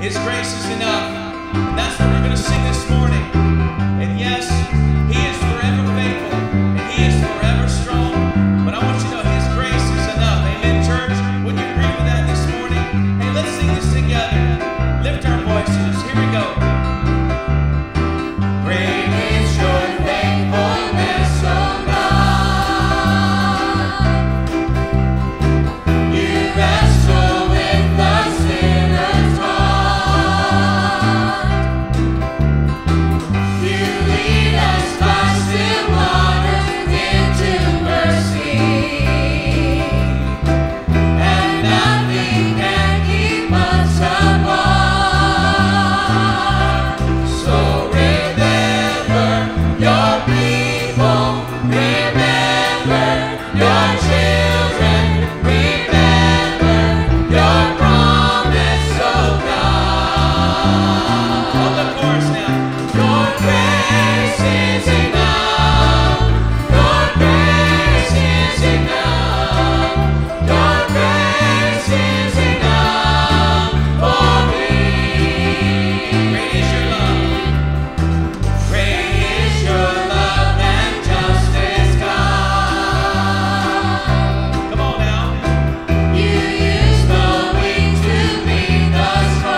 His grace is enough. And that's what we're going to sing this morning. And yes, He is forever faithful, and He is forever strong. But I want you to know His grace is enough. Amen, church? Would you agree with that this morning? Hey, let's sing this together. Lift our voices. Here we go. Great is your faithfulness, O God. You wrestle with the sinner's heart. You lead us past in waters into mercy, and nothing can keep us apart. So remember your people, remember your children, remember your promise, oh God. On the chorus now. Your grace is enough. Your grace is enough. Your grace is enough for me. Great is your love. Great is your love and justice, God. Come on now. You use the weak to lead the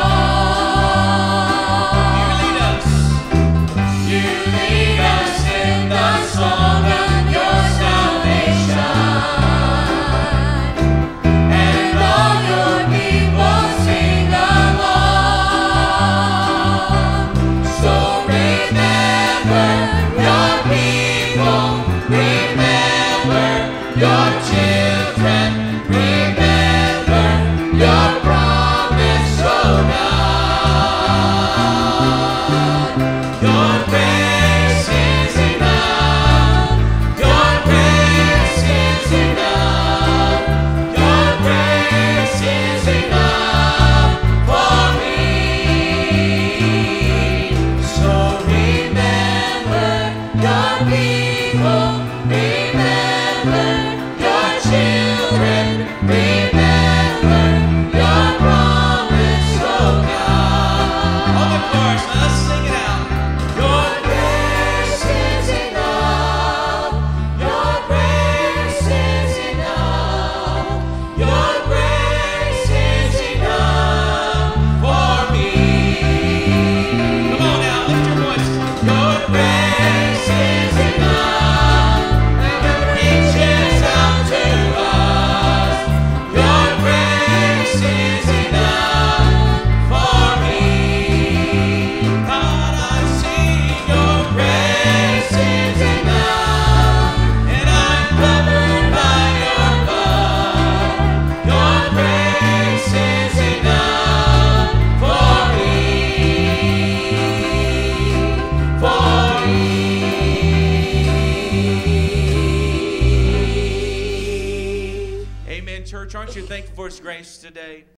strong. You lead us in the song of your salvation, and all your people sing along. So remember your people, remember your children, remember your promise, oh God. Your grace is enough. Your grace is enough. Your grace is enough for me. So remember your people, remember your children, remember your promise, oh God. On the chorus, now let's sing it out. Your grace is enough. Your grace is enough. Your grace is enough for me. Come on now, lift your voice. Your grace is enough, and it reaches out to us. Your grace is enough for me. God, I see your grace is enough, and I'm covered by your blood. Your grace is enough for me, for me. Amen, church. Aren't you thankful for His grace today?